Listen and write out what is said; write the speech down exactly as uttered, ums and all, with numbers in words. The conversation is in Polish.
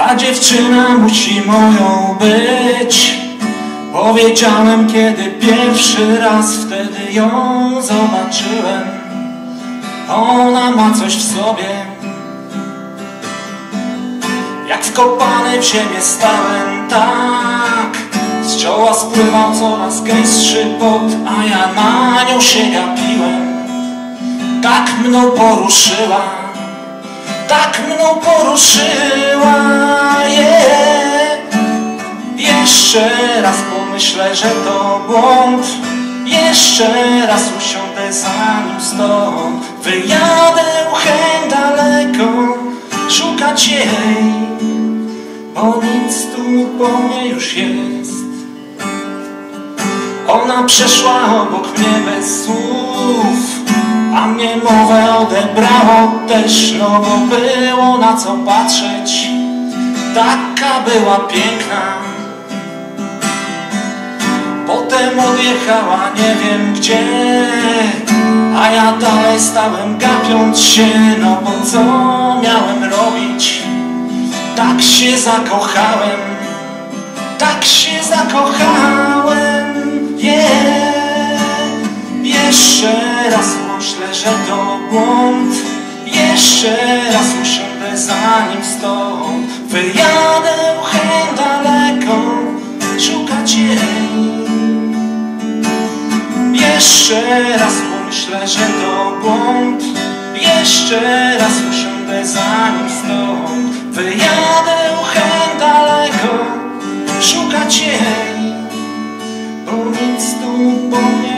Ta dziewczyna musi moją być. Powiedziałem, kiedy pierwszy raz wtedy ją zobaczyłem. Ona ma coś w sobie. Jak wkopany w ziemię stałem, tak z czoła spływał coraz gęstszy pot, a ja na nią się gapiłem. Tak mną poruszyła, tak mną poruszyła, yeah. Jeszcze raz pomyślę, że to błąd. Jeszcze raz usiądę zanim stąd. Wyjadę chęć daleko szukać jej, bo nic tu po mnie już jest. Ona przeszła obok mnie bez słów, a mnie mowę odebrało też, no bo było na co patrzeć. Taka była piękna. Potem odjechała nie wiem gdzie, a ja dalej stałem gapiąc się, no bo co miałem robić? Tak się zakochałem, tak się zakochałem, yeah. Jeszcze raz myślę, że to błąd. Jeszcze raz usiądę zanim stąd. Wyjadę chęć daleko szukać jej. Jeszcze raz pomyślę, że to błąd. Jeszcze raz usiądę zanim stąd. Wyjadę chęć daleko szukać jej, bo nic tu po mnie